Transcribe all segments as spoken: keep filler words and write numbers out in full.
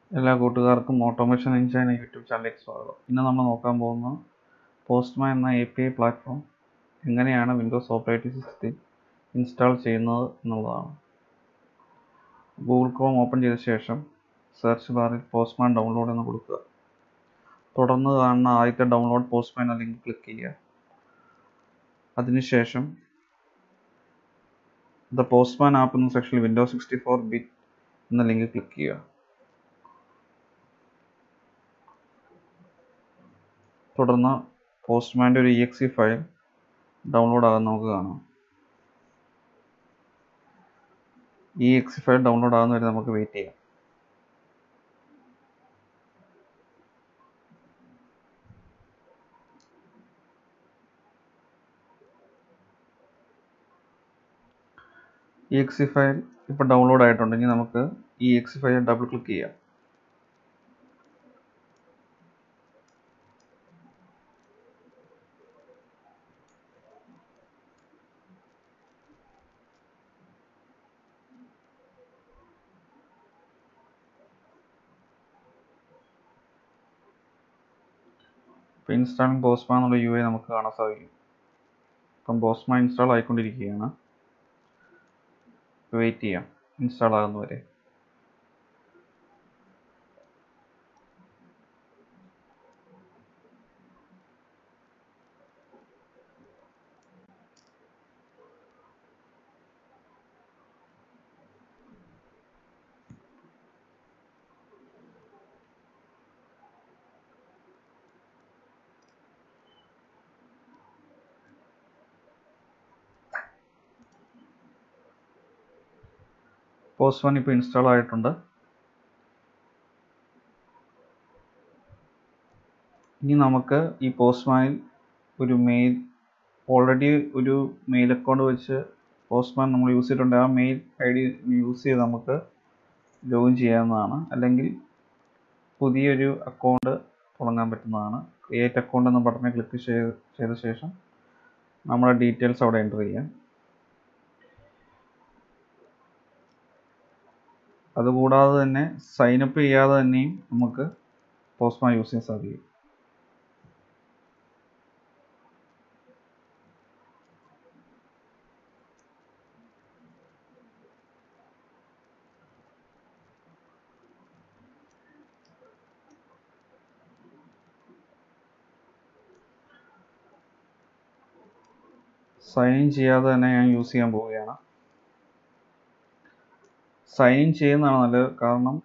എല്ലാ കൂട്ടുകാർക്കും automation engine YouTube ചാനലിലേക്ക് സ്വാഗതം. ഇന്ന് നമ്മൾ നോക്കാൻ പോകുന്ന പോസ്റ്റ്മാൻ എന്ന എ പി ഐ പ്ലാറ്റ്ഫോം എങ്ങനെയാണ് വിൻഡോസ് ഓപ്പറേറ്റിംഗ് സിസ്റ്റത്തിൽ ഇൻസ്റ്റാൾ ചെയ്യുന്നത് എന്നുള്ളതാണ്. ഗൂഗിൾ ക്രോം ഓപ്പൺ ചെയ്ത ശേഷം സെർച്ച് ബാറിൽ പോസ്റ്റ്മാൻ ഡൗൺലോഡ് എന്ന് കൊടുക്കുക. തുടർന്ന് കാണുന്ന ആദ്യത്തെ ഡൗൺലോഡ് പോസ്റ്റ്മാൻ എന്ന ലിങ്ക് ക്ലിക്ക് ചെയ്യുക. അതിനുശേഷം ദ പോസ്റ്റ്മാൻ ആപ്പ് എന്ന സെക്ഷനിൽ വിൻഡോസ് സിക്സ്റ്റി ഫോർ ബിറ്റ് എന്ന ലിങ്ക് ക്ലിക്ക് ചെയ്യുക. തുടർന്ന് പോസ്റ്റ്മാൻ്റെ ഒരു E X E file download ആകാൻ നമുക്ക് കാണാം. ഈ എക്സ് ഫയൽ ഡൗൺലോഡ് ആകുന്ന വരെ നമുക്ക് വെയിറ്റ് ചെയ്യാം. ഈ എക്സ് ഫയൽ ഇപ്പോൾ ഡൗൺലോഡ് ആയിട്ടുണ്ടെങ്കിൽ നമുക്ക് ഈ എക്സ് ഫയൽ ഡബിൾ ക്ലിക്ക് ചെയ്യാം. ഇപ്പോൾ ഇൻസ്റ്റാളിംഗ് പോസ്റ്റ്മാൻ എന്നുള്ള യു ഐ നമുക്ക് കാണാൻ സാധിക്കും. ഇപ്പം പോസ്റ്റ്മാൻ ഇൻസ്റ്റാൾ ആയിക്കൊണ്ടിരിക്കുകയാണ്. വെയിറ്റ് ചെയ്യാം ഇൻസ്റ്റാൾ ആകുന്നവരെ. പോസ്റ്റ്മാൻ ഇപ്പോൾ ഇൻസ്റ്റാൾ ആയിട്ടുണ്ട്. ഇനി നമുക്ക് ഈ പോസ്റ്റ്മാനിൽ ഒരു മെയിൽ ഓൾറെഡി ഒരു മെയിൽ അക്കൗണ്ട് വെച്ച് പോസ്റ്റ്മാൻ നമ്മൾ യൂസ് ചെയ്തിട്ടുണ്ട്. ആ മെയിൽ ഐ ഡി യൂസ് ചെയ്ത് നമുക്ക് ലോഗിൻ ചെയ്യാവുന്നതാണ്. അല്ലെങ്കിൽ പുതിയൊരു അക്കൗണ്ട് തുടങ്ങാൻ പറ്റുന്നതാണ്. ക്രിയേറ്റ് അക്കൗണ്ട് എന്ന ബട്ടണിൽ ക്ലിക്ക് ചെയ്ത് ചെയ്ത ശേഷം നമ്മുടെ ഡീറ്റെയിൽസ് അവിടെ എൻ്റർ ചെയ്യാം. അതുകൂടാതെ തന്നെ സൈനപ്പ് ചെയ്യാതെ തന്നെയും നമുക്ക് പോസ്റ്റ്മാൻ യൂസ് ചെയ്യാൻ സാധിക്കും. സൈൻ ഇൻ ചെയ്യാതെ തന്നെ ഞാൻ യൂസ് ചെയ്യാൻ പോവുകയാണ്. സൈൻ ഇൻ ചെയ്യുന്നതാണ് നല്ലത്. കാരണം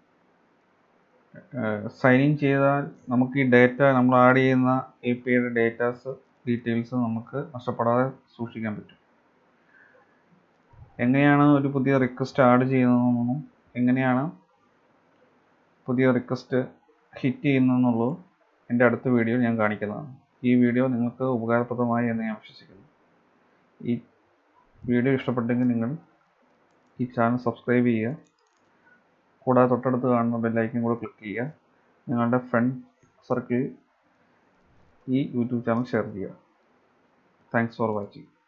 സൈൻ ഇൻ ചെയ്താൽ നമുക്ക് ഈ ഡേറ്റ നമ്മൾ ആഡ് ചെയ്യുന്ന എ പി ഐയുടെ ഡേറ്റാസ് ഡീറ്റെയിൽസ് നമുക്ക് നഷ്ടപ്പെടാതെ സൂക്ഷിക്കാൻ പറ്റും. എങ്ങനെയാണ് ഒരു പുതിയ റിക്വസ്റ്റ് ആഡ് ചെയ്യുന്നതെന്നും എങ്ങനെയാണ് പുതിയ റിക്വസ്റ്റ് ഹിറ്റ് ചെയ്യുന്നതെന്നുള്ളത് എൻ്റെ അടുത്ത വീഡിയോയിൽ ഞാൻ കാണിക്കുന്നതാണ്. ഈ വീഡിയോ നിങ്ങൾക്ക് ഉപകാരപ്രദമായി എന്ന് ഞാൻ വിശ്വസിക്കുന്നു. ഈ വീഡിയോ ഇഷ്ടപ്പെട്ടെങ്കിൽ നിങ്ങൾ ഈ ചാനൽ സബ്സ്ക്രൈബ് ചെയ്യുക. കൂടാതെ തൊട്ടടുത്ത് കാണുന്ന ബെല്ലൈക്കൻ കൂടെ ക്ലിക്ക് ചെയ്യുക. നിങ്ങളുടെ ഫ്രണ്ട് സർക്കിളിൽ ഈ യൂട്യൂബ് ചാനൽ ഷെയർ ചെയ്യുക. Thanks for watching.